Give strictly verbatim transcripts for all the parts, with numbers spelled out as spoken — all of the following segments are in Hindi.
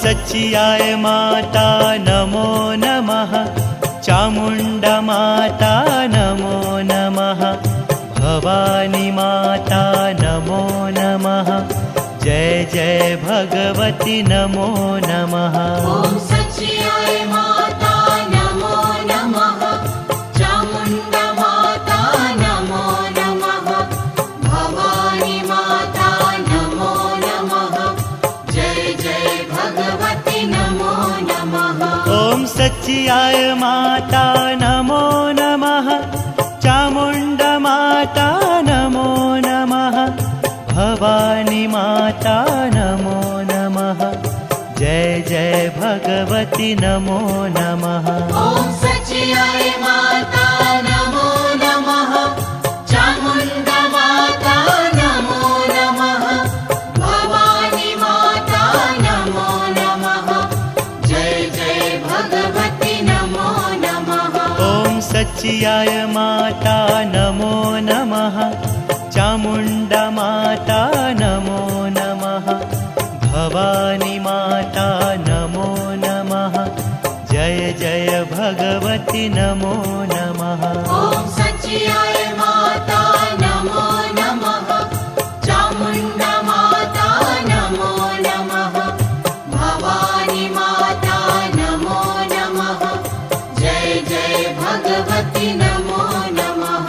सच्चियाय माता नमो नमः। चामुण्डा माता नमो नमः। भवानी माता नमो नमः। जय जय भगवती नमो नमः। ॐ सच्चियाय माता नमो नमः। चामुण्डा माता नमो नमः। भवानी माता नमो नमः। जय जय भगवती नमो नमः। ॐ सच्चियाय माता नमो नमः। चामुण्डा माता नमो नमः। भवानी माता नमो नमः। जय जय भगवती नमो नमः। ॐ सच्चियाय माता नमो नमः। चामुण्डा माता नमो नमः। भवानी माता नमो नमः। जय जय भगवती नमो नमः। ॐ सच्चियाय माता नमो नमः। चामुण्डा माता नमो नमः। भवानी माता नमो नमः। जय जय भगवती नमो नमः। ॐ सच्चियाय माता नमो नमः। चामुण्डा माता नमो नमः। भवानी माता नमो नमः। जय जय भगवती नमो नमः।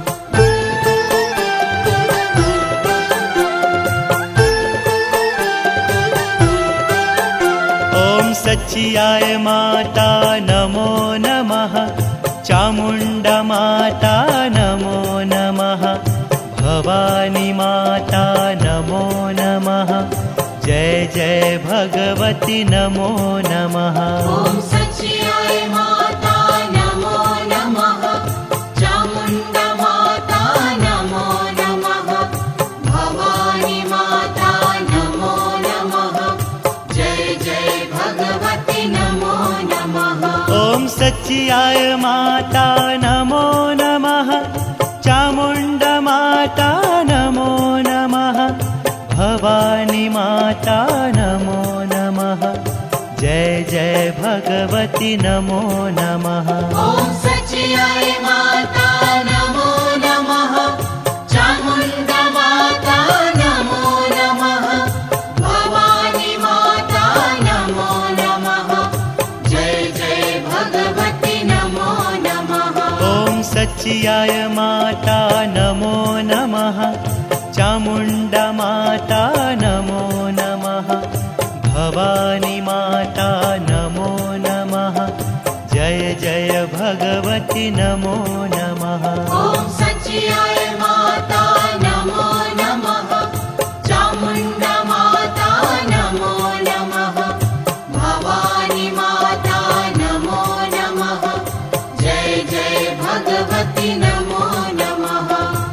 ॐ सच्चियाय माता नमो नमः। चामुण्डा माता नमो नमः। भवानी माता नमो नमः। जय जय भगवती नमो नमः। ॐ सच्चियाय माता नमो नमः। चामुण्डा माता नमो नमः। भवानी माता नमो नमः। जय जय भगवती नमो नमः। ॐ सच्चियाय माता नमो नमः। चामुण्डा माता नमो नमः। भवानी माता नमो नमः। जय जय भगवती नमो नमः। ॐ सच्चियाय माता नमो नमः। चामुण्डा माता नमो नमः। भवानी माता नमो नमः। जय जय भगवती नमो नमः। ॐ सच्चियाय माता नमो नमः। चामुण्डा माता नमो नमः। भवानी माता नमो नमः। जय जय भगवती नमो नमः। ॐ सच्चियाय माता नमो नमः। चामुण्डा माता नमो नमः। भवानी माता नमो नमः। जय जय भगवती नमो नमः।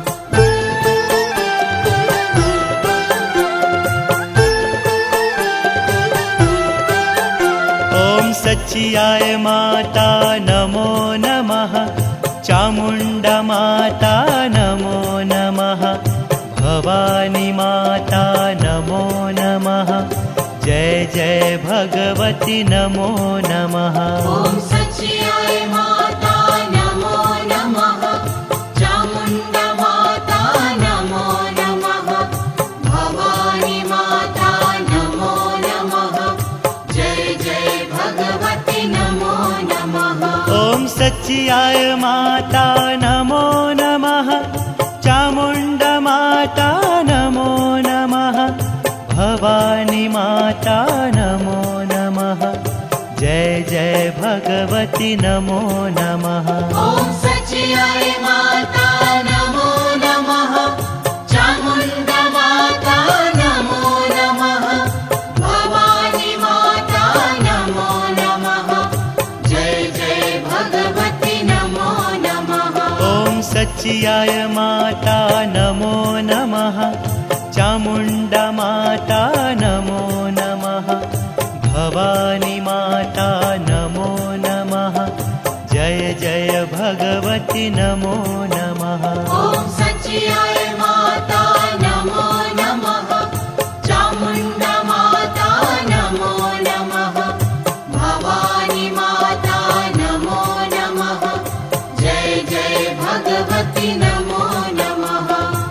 ॐ सच्चियाय माता नमो नमः। चामुण्डा माता नमो नमः। भवानी माता नमो नमः। जय जय भगवती नमो नमः। ॐ सच्चियाय माता नमो नमः। चामुण्डा माता नमो नमः। भवानी माता नमो नमः। जय जय भगवती नमो नमः। ॐ सच्चियाय माता नमो नमः। चामुण्डा माता नमो नमः। भवानी माता नमो नमः। जय जय भगवती नमो नमः। ॐ सच्चियाय माता नमो नमः। चामुण्डा माता नमो नमः। भवानी माता नमो नमः। जय जय भगवती नमो नमः। ॐ सच्चियाय माता नमो नमः। चामुण्डा माता नमो नमः। भवानी माता नमो नमः। जय जय भगवती नमो नमः। ॐ सच्चियाय माता नमो नमः। चामुण्डा माता नमो नमः। भगवति नमो नमः।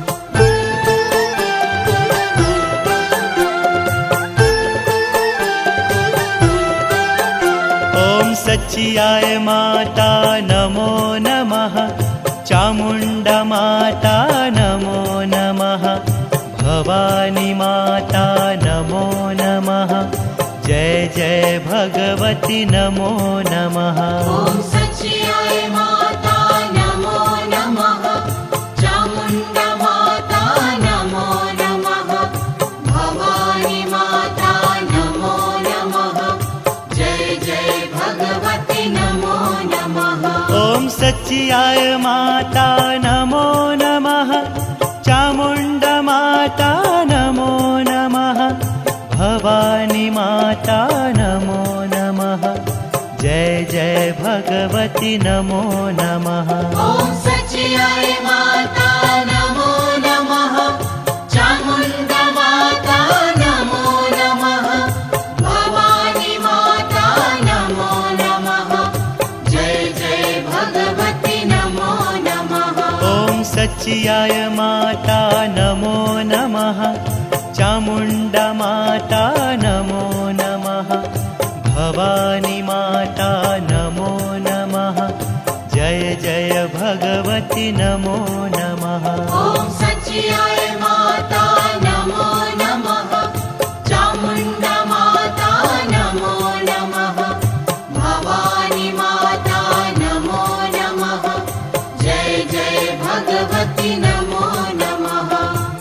ॐ सच्चियाय माता नमो नमः, चामुण्डा माता नमो नमः, भवानी माता नमो नमः, जय जय भगवति नमो नमः। ॐ सच्चियाय माता नमो नमः, चामुण्डा माता नमो नमः, भवानी माता नमो नमः, जय जय भगवति नमो नमः। ॐ सच्चियाय माता नमो नमः, चामुण्डा माता नमो नमः, भवानी माता नमो नमः, जय जय भगवति नमो नमः। ॐ सच्चियाय माता नमो नमः, चामुण्डा माता नमो नमः, भवानी माता नमो नमः, जय जय भगवति नमो नमः। ॐ सच्चियाय माता नमो नमः, चामुण्डा माता नमो नमः, भवानी माता नमो नमः, जय जय भगवति नमो नमः। ॐ सच्चियाय माता नमो नमः, चामुण्डा माता नमो नमः, भवानी माता नमो नमः, जय जय भगवति नमो नमः।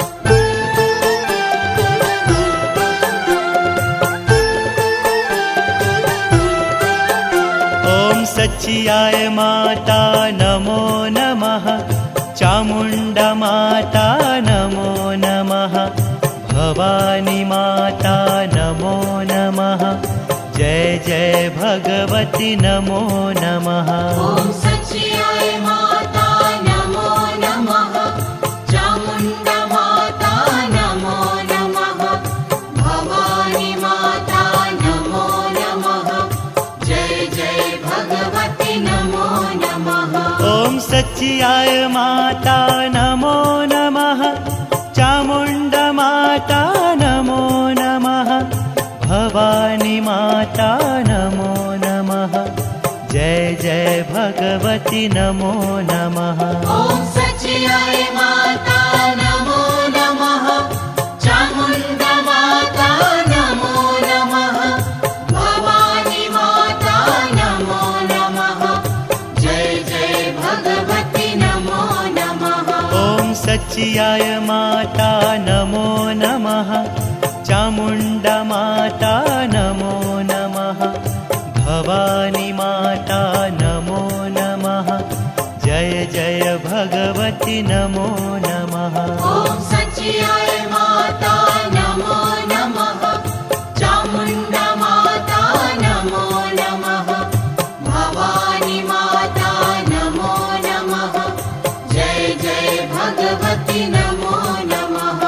ॐ सच्चियाय माता नमो नमः, चामुण्डा माता नमो नमः, भवानी माता नमो नमः, जय जय भगवति नमो नमः। ॐ सच्चियाय माता नमो नमः, चामुण्डा माता नमो नमः, भवानी माता नमो नमः, जय जय भगवति नमो नमः। ॐ सच्चियाय माता नमो नमः, चामुण्डा माता नमो नमः, भवानी माता नमो नमः, जय जय भगवति नमो नमः। ॐ सच्चियाय माता नमो नमः, चामुण्डा माता नमो नमः, भवानी माता नमो नमः, जय जय भगवति नमो नमः। ॐ सच्चियाय माता नमो नमः, चामुण्डा माता नमो नमः, भवानी माता नमो नमः, जय जय भगवति नमो नमः। ॐ सच्चियाय माता नमो नमः, चामुण्डा माता नमो नमः, भवानी माता नमो नमः, जय जय भगवति नमो नमः।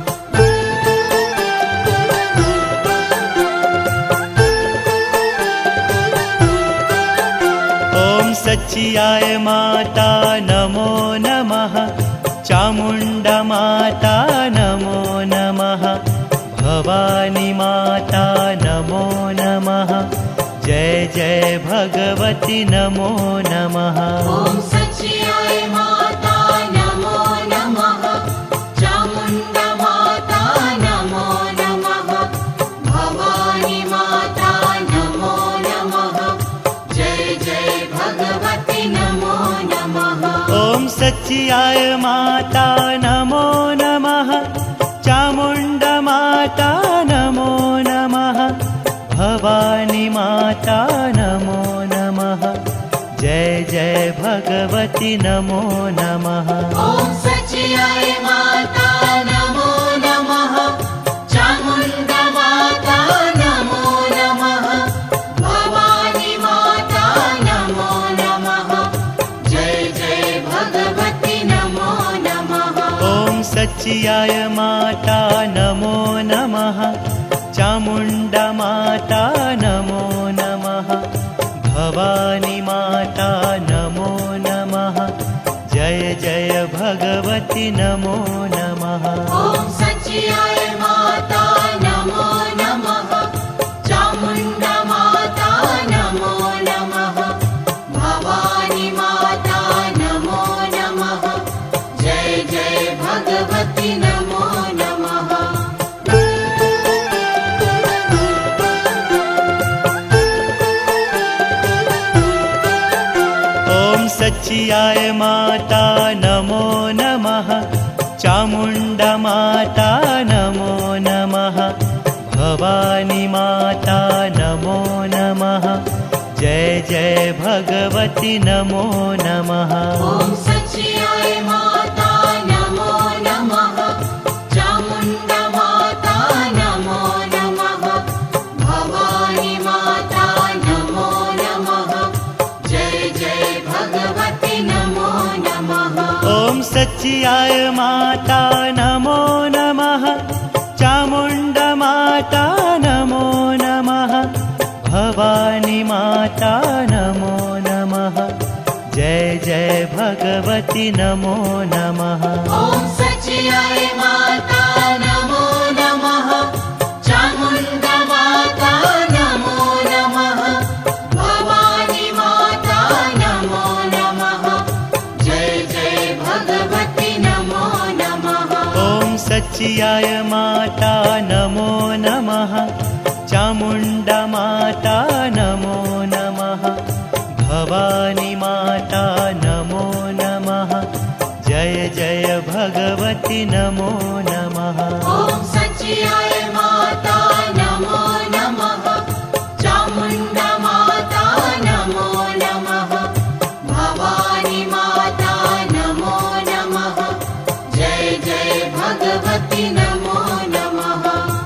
ॐ सच्चियाय माता नमो नमः, चामुण्डा माता नमो नमः, भवानी माता नमो नमः, जय जय भगवति नमो नमः। ॐ सच्चियाय माता नमो नमः, चामुण्डा माता नमो नमः, भवानी माता नमो नमः, जय जय भगवति नमो नमः। ॐ सच्चियाय माता नमो नमः, चामुण्डा माता नमो नमः, भवानी माता नमो नमः, जय जय भगवति नमो नमः। ॐ सच्चियाय माता नमो नमः, चामुण्डा माता नमो नमः, भवानी माता नमो नमः, जय जय भगवति नमो नमः। ॐ सच्चियाय माता नमो नमः, चामुण्डा माता नमो नमः, भवानी माता नमो नमः, जय जय भगवति नमो नमः। ॐ सच्चिदाय माता नमो नमः। चामुण्डा माता नमो नमः। भवानी माता नमो नमः। जय जय भगवति नमो नमः। ॐ सच्चिदाय माता नमो नमः। चामुण्डा माता नमो नमः। भवानी माता नमो नमः। जय जय भगवति नमो नमः। ॐ सच्चिदाय माता नमो नमः। चामुण्डा माता नमो नमः। भवानी माता नमो नमः। जय जय भगवति नमो नमः। ॐ सच्चिदाय माता नमो नमः। चामुण्डा माता नमो नमः। भवानी माता नमो नमः। जय जय भगवति नमो नमः। ॐ सच्चिदाय माता नमो नमः। चामुण्डा माता नमो नमः। भवानी माता नमो नमः। जय जय भगवति नमो नमः। ॐ सच्चिदाय माता नमो नमः। चामुण्डा माता नमो नमः। भवानी माता नमो नमः। जय जय भगवति नमो नमः। ॐ सच्चिदाय माता नमो नमः। चामुण्डा माता नमो नमः। भवानी माता नमो नमः। जय जय भगवति नमो नमः।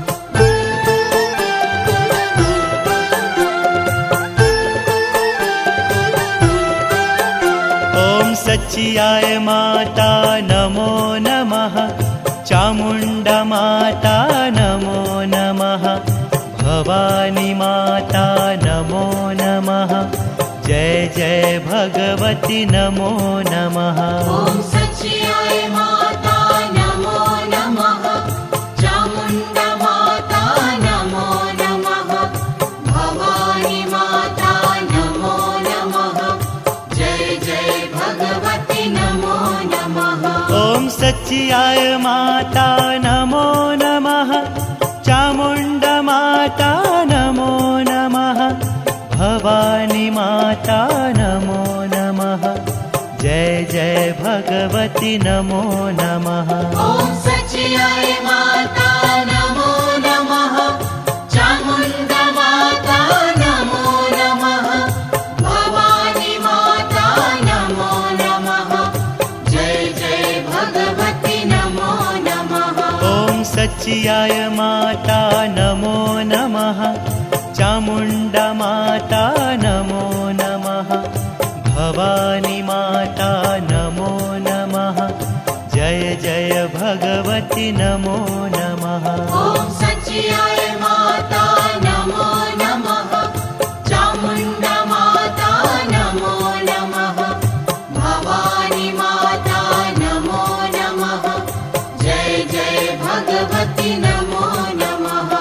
ॐ सच्चिदाय माता नमो नमः। चामुण्डा माता नमो नमः। भवानी माता नमो नमः। जय जय भगवति नमो नमः। ॐ सच्चिदाय माता नमो नमः। चामुण्डा माता नमो नमः। भवानी माता नमो नमः। जय जय भगवति नमो नमः। ॐ सच्चिदाय माता नमो नमः। चामुण्डा माता नमो नमः। भवानी माता नमो नमः। जय जय भगवति नमो नमः। ॐ सच्चिदाय माता नमो नमः। चामुण्डा माता नमो नमः। भवानी माता नमो नमः। जय जय भगवति नमो नमः। ॐ सच्चिदाय माता नमो नमः। चामुण्डा माता नमो नमः। भवानी माता नमो नमः। जय जय भगवति नमो नमः। ॐ सच्चिदाय माता नमो नमः। चामुण्डा माता नमो नमः। भवानी माता नमो नमः। जय जय भगवति नमो नमः।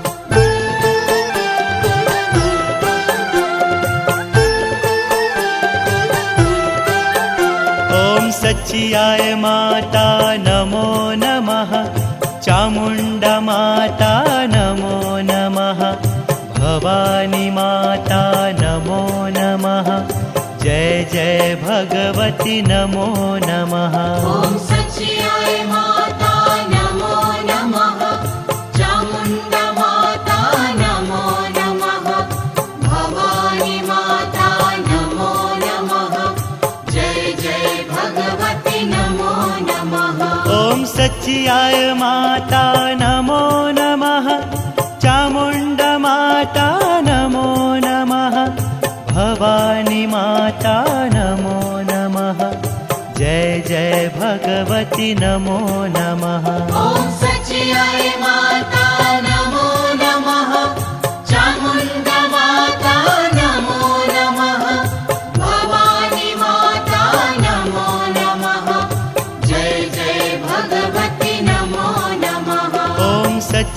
ॐ सच्चिदाय माता नमो नमः। चामुण्डा माता नमो नमः। भवानी माता नमो नमः। जय जय भगवति नमो नमः। ॐ सच्चिदाय माता नमो नमः। चामुण्डा माता नमो नमः। भवानी माता नमो नमः। जय जय भगवति नमो नमः। ॐ सच्चिदाय माता नमो नमः। चामुण्डा माता नमो नमः। भवानी माता नमो नमः। जय जय भगवति नमो नमः। ॐ सच्चिदाय माता नमो नमः। चामुण्डा माता नमो नमः। भवानी माता नमो नमः।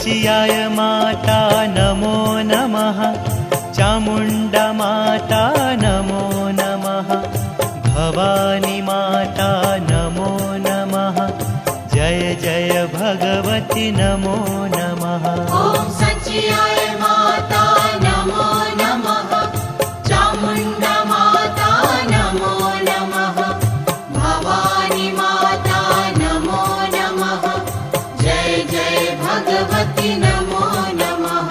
सच्चियाय माता नमो नमः। चामुण्डा माता नमो नमः। भवानी माता नमो नमः। जय जय भगवती नमो नमः। ॐ सच्चियाय माता नमो नमः। चामुण्डा माता नमो नमः। भवानी माता नमो नमः। जय जय भगवती नमो नमः।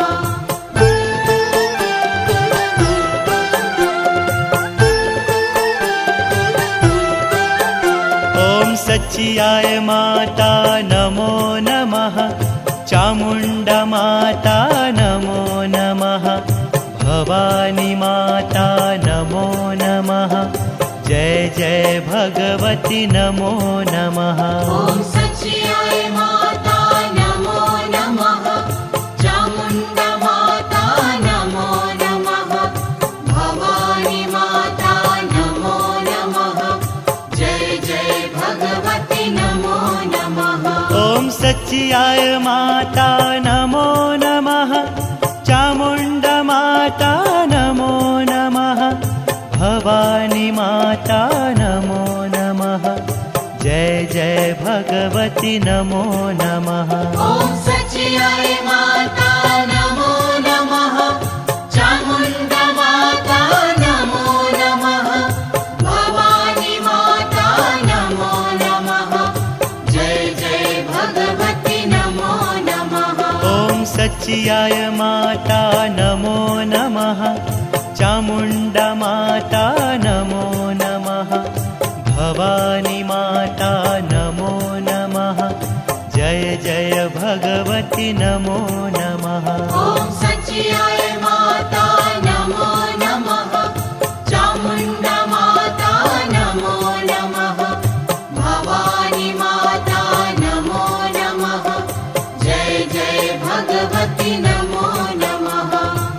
ॐ सच्चियाय माता नमो नमः। चामुण्डा माता नमो नमः। भवानी माता नमो नमः। जय जय भगवती नमो नमः। ॐ सच्चियाय माता नमो नमः। चामुण्डा माता नमो नमः। भवानी माता नमो नमः। जय जय भगवती नमो नमः। ॐ सच्चियाय माता नमो नमः। चामुण्डा माता नमो नमः। भवानी माता नमो नमः। जय जय भगवती नमो नमः। ॐ सच्चियाय माता नमो नमः। चामुण्डा माता नमो नमः। भवानी माता नमो नमः। जय जय भगवती नमो नमः। ॐ सच्चियाय माता नमो नमः। चामुण्डा माता नमो नमः। भवानी माता नमो नमः। जय जय भगवती नमो नमः। ॐ सच्चियाय माता नमो नमः। चामुण्डा माता नमो नमः। भवानी माता नमो नमः। जय जय भगवती नमो नमः।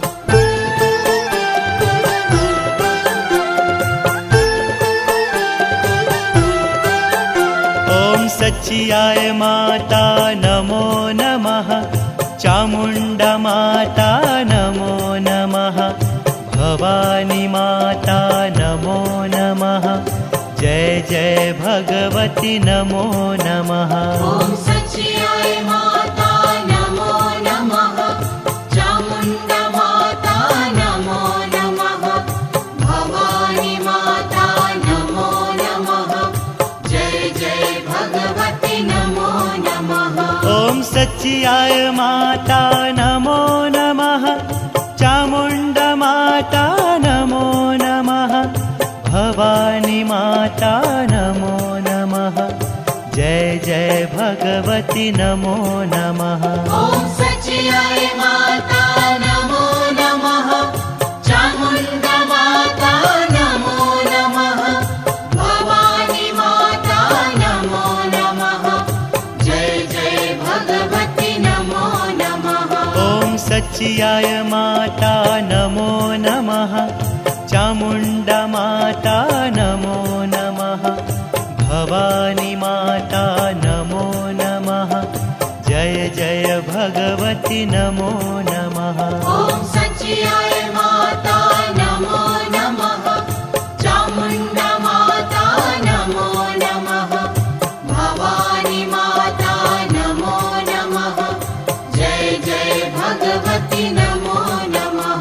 ॐ सच्चियाय माता नमो नमः। चामुण्डा माता नमो नमः। भवानी माता नमो नमः। जय जय भगवती नमो नमः। ॐ सच्चियाय माता नमो नमः। चामुण्डा माता नमो नमः। भवानी माता नमो नमः। जय जय भगवती नमो नमः। ॐ सच्चियाय माता नमो नमः। चामुण्डा माता नमो नमः। भवानी माता नमो नमः। जय जय भगवती नमो नमः। ॐ सच्चियाय माता नमो नमः। चामुण्डा माता नमो नमः। भवानी माता नमो नमः। जय जय भगवती नमो नमः। ॐ सच्चियाय माता नमो नमः। चामुण्डा माता नमो नमः। भवानी माता नमो नमः। जय जय भगवती नमो नमः। ॐ सच्चियाय माता नमो नमः। चामुण्डा माता नमो नमः। भवानी माता नमो नमः। जय जय भगवती नमो नमः।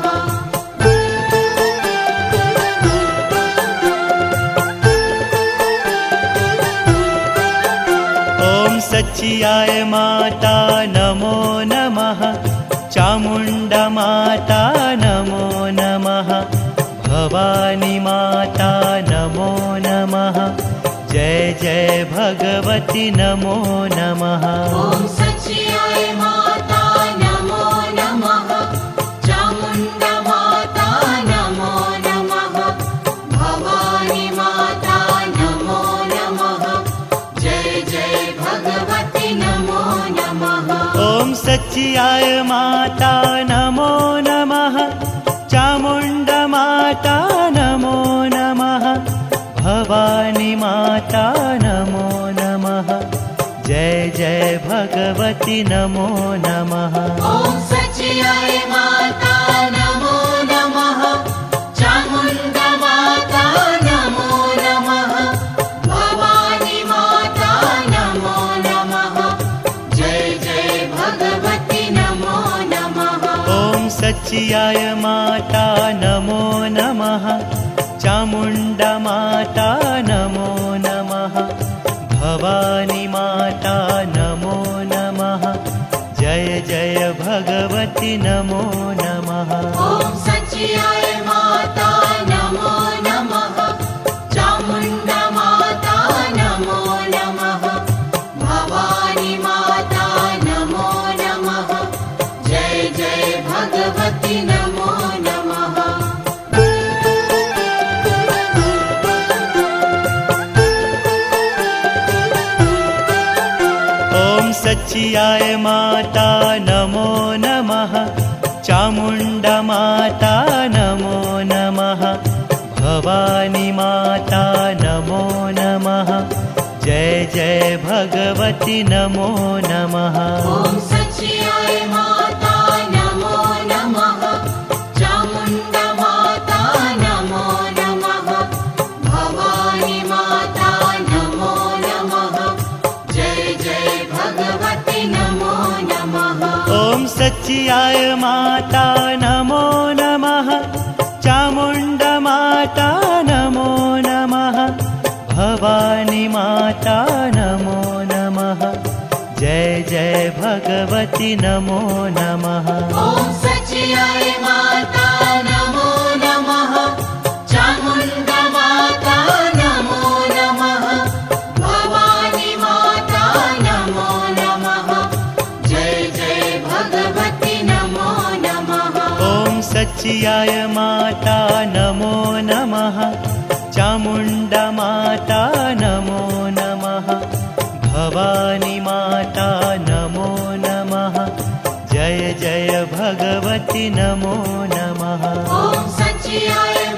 ॐ सच्चियाय माता नमो नमः। चामुण्डा माता नमो नमः। भवानी माता नमो नमः। जय जय भगवती नमो नमः। ॐ सच्चियाय माता नमो नमः। चामुण्डा माता नमो नमः। भवानी माता नमो नमः। जय जय भगवती नमो नमः। ॐ सच्चियाय माता नमो नमः। चामुण्डा माता नमो नमः। भवानी माता नमो नमः। जय जय भगवति नमो नमः। ॐ सच्चिदाय माता नमो नमः। चामुण्डा माता नमो नमः। भवानी माता नमो नमः। जय जय भगवति नमो नमः। ॐ सच्चिदाय माता नमो नमः। चामुण्डा माता नमो नमः। भवानी माता नमो नमः। जय जय भगवति नमो नमः। ॐ सच्चिदाय माता नमो नमः। चामुण्डा माता नमो नमः। भवानी माता नमो नमः। जय जय भगवति नमो नमः। ॐ सच्चिदाय माता नमो नमः। चामुण्डा माता नमो नमः। भवानी माता नमो नमः। जय जय भगवति नमो नमः। ॐ सच्चिदाय माता नमो नमः। चामुण्डा माता नमो नमः। भवानी माता नमो नमः। जय जय भगवति नमो नमः। ॐ सच्चिदाय माता नमो नमः। चामुण्डा माता नमो नमः। भवानी माता नमो नमः। जय जय भगवति नमो नमः। ॐ सच्चिदाय माता नमो नमः। चामुण्डा माता नमो नमः। भवानी माता नमो नमः। जय जय भगवति नमो नमः। ॐ सच्चिदाय माता नमो नमः। चामुण्डा माता नमो नमः। भवानी माता नमो नमः। जय जय भगवति नमो नमः। ॐ सच्चिदाय